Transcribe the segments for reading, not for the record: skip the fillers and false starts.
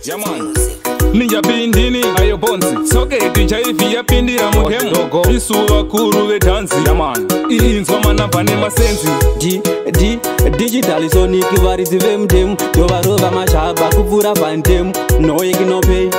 Yeah man. Ninja bindini ayo bonzi soke tichaifi yapindira muhemu isuwa kuru ve dansi. Yeah man. Inzwa manamba nemasenzi Digital sonic varizi vemdemu yovarova mashaba kupfura vandemu noyeki nopei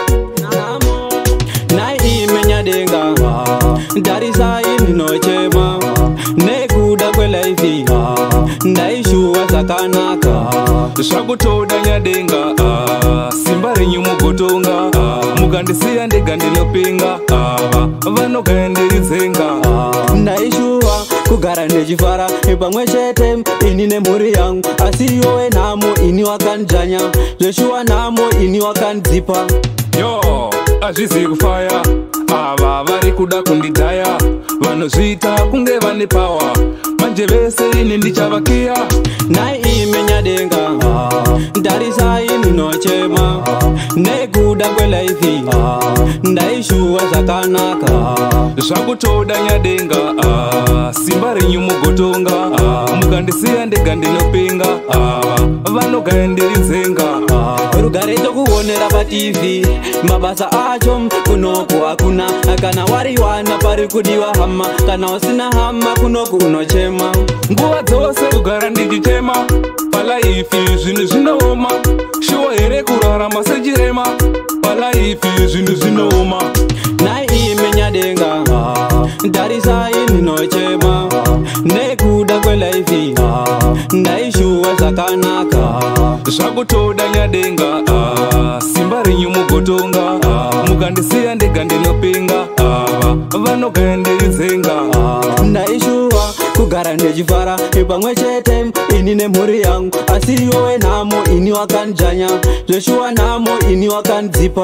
nai imenya denga darisai ndinochema nekuda kwelaifi ndaishuwa zvakanaka zvakutoda nyadenga simba renyu mugotonga mukandisiya ndega ndinopinga vanogaya ndiridzenga ndaishuwa kugara ndechifara pamwe chete ini nemhuri yangu asi iyowe nhamo ini wakanjanya zveshuwa nhamo ini wakandzipa yo azvizi kufaya ava vari kuda kundidhaya vanozviita kunge vane pawa manje vese ini ndichavakiya nai imenya denga ndarisai ndinochema nekuda kwelaifi ndaishuwa zvakanaka zvakutoda nyadenga simba renyu mugotonga mukandisiya ndega ndinopinga vanogaya ndiridzenga rugare tokuonera patv mabasa acho kunoku hakuna kana wariwana pari kudiwa hama kana usina hama kunoku unochema nguva dzose kugara ndichichema palaifi zvinhu zvinooma shuwa here kurarama sechirema palaifi zvinhu zvinooma nai imenya denga ndarisai ndinochema nekuda kwelaifi ndaishuwa zvakanaka zvakutoda nyadenga simba renyu mugotonga mukandisiya ndega ndinopinga vanogaya ndiridzenga ndaishuwa kugara ndechifara pamwe chete ini nemhuri yangu asi iyowe nhamo ini wakanjanya zveshuwa nhamo ini wakandzipa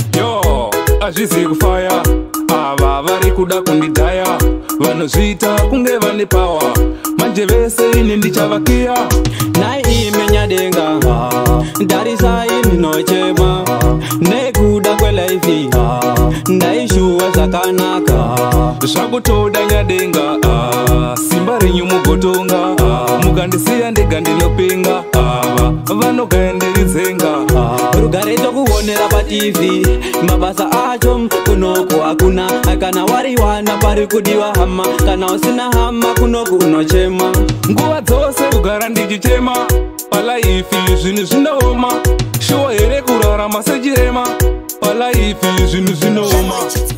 yo azvizi kufaya ava vari kuda kundidhaya vanozviita kunge vane pawa manje vese ini ndichavakiya nai imenya denga ndarisai ndinochema nekuda kwelaifi ndaishuwa zvakanaka zvakutoda nyadenga simba renyu mugotonga mukandisiya ndega ndinopinga vanogaya ndiridzenga rugare tokuonera patv mabasa acho kunoku hakuna kana wariwana pari kudiwa hama kana usina hama kunoku unochema nguva dzose kugara ndichichema palaifi zvinhu zvinooma shuwa here kurarama sechirema palaifi zvinhu zvinooma